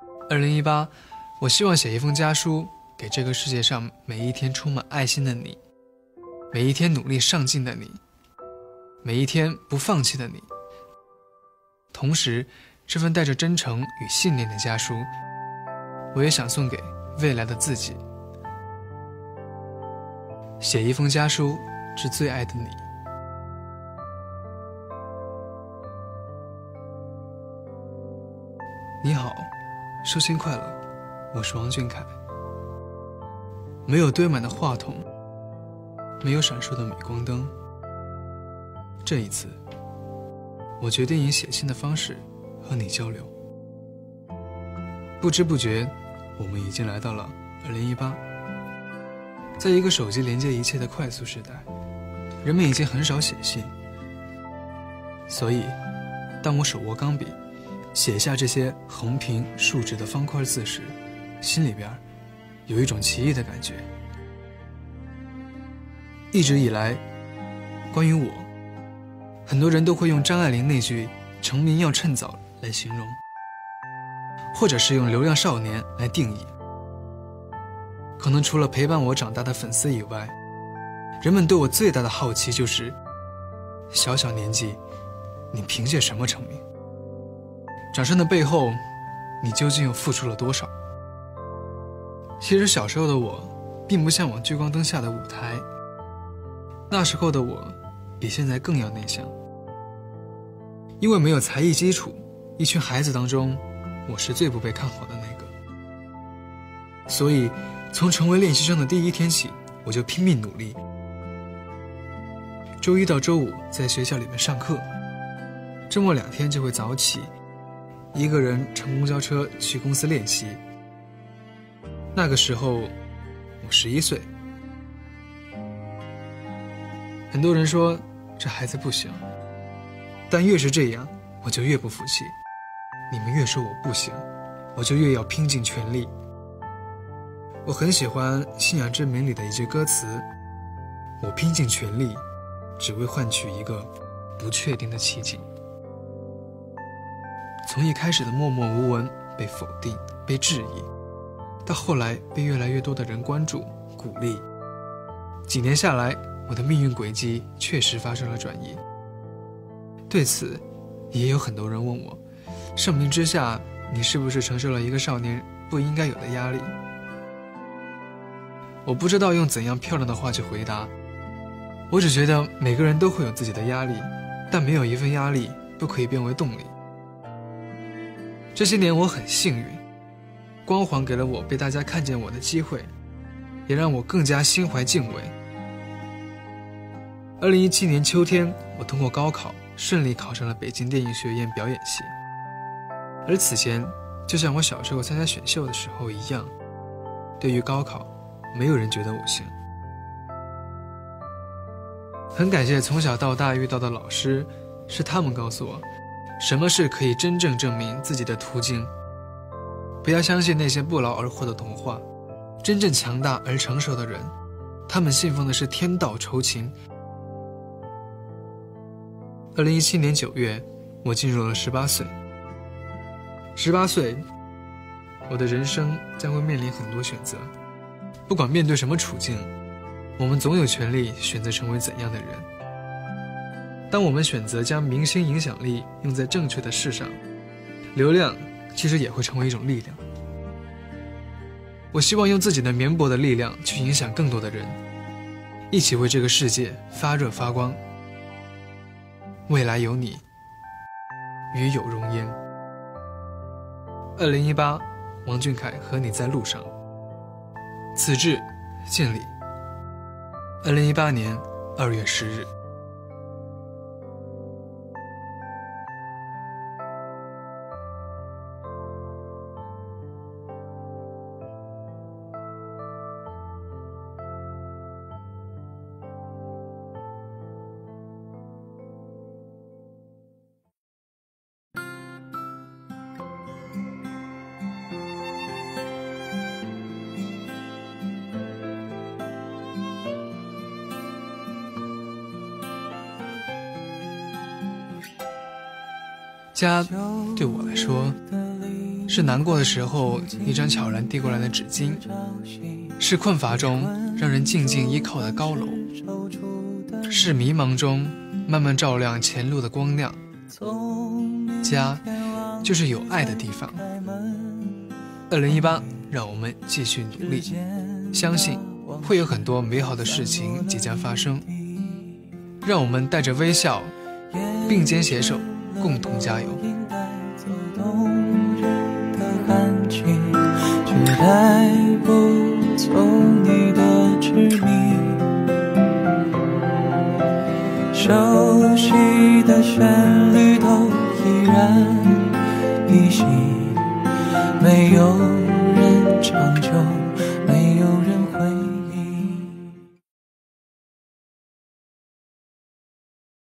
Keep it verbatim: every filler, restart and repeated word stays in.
二零一八，我希望写一封家书给这个世界上每一天充满爱心的你，每一天努力上进的你，每一天不放弃的你。同时，这份带着真诚与信念的家书，我也想送给未来的自己。写一封家书致最爱的你。你好，寿星快乐，我是王俊凯。没有堆满的话筒，没有闪烁的镁光灯，这一次我决定以写信的方式和你交流。不知不觉我们已经来到了二零一八。在一个手机连接一切的快速时代，人们已经很少写信，所以当我手握钢笔写下这些横平竖直的方块字时，心里边有一种奇异的感觉。一直以来，关于我，很多人都会用张爱玲那句成名要趁早来形容，或者是用流量少年来定义。可能除了陪伴我长大的粉丝以外，人们对我最大的好奇就是，小小年纪你凭借什么成名？掌声的背后，你究竟又付出了多少？其实小时候的我并不向往聚光灯下的舞台，那时候的我比现在更要内向。因为没有才艺基础，一群孩子当中我是最不被看好的那个。所以从成为练习生的第一天起，我就拼命努力。周一到周五在学校里面上课，周末两天就会早起，一个人乘公交车去公司练习。那个时候我十一岁。很多人说这孩子不行，但越是这样我就越不服气。你们越说我不行，我就越要拼尽全力。我很喜欢《信仰之门》里的一句歌词，我拼尽全力只为换取一个不确定的奇迹。从一开始的默默无闻，被否定，被质疑，到后来被越来越多的人关注鼓励。几年下来，我的命运轨迹确实发生了转移。对此也有很多人问我，盛名之下你是不是承受了一个少年不应该有的压力？我不知道用怎样漂亮的话去回答，我只觉得每个人都会有自己的压力，但没有一份压力不可以变为动力。这些年我很幸运，光环给了我被大家看见我的机会，也让我更加心怀敬畏。二零一七年秋天，我通过高考顺利考上了北京电影学院表演系。而此前，就像我小时候参加选秀的时候一样，对于高考没有人觉得我行。很感谢从小到大遇到的老师，是他们告诉我什么是可以真正证明自己的途径。不要相信那些不劳而获的童话，真正强大而成熟的人，他们信奉的是天道酬勤。二零一七年九月，我进入了十八岁。十八岁，我的人生将会面临很多选择。不管面对什么处境，我们总有权利选择成为怎样的人。当我们选择将明星影响力用在正确的事上，流量其实也会成为一种力量。我希望用自己的绵薄的力量去影响更多的人，一起为这个世界发热发光。未来有你，与有荣焉。二零一八，王俊凯和你在路上。此致建立。二零一八年二月十日。 家对我来说，是难过的时候一张悄然递过来的纸巾，是困乏中让人静静依靠的高楼，是迷茫中慢慢照亮前路的光亮。家就是有爱的地方。二零一八，让我们继续努力，相信会有很多美好的事情即将发生。让我们带着微笑，并肩携手，共同加油。 却带不走你的执迷，熟悉的旋律都依然依稀，没有人长久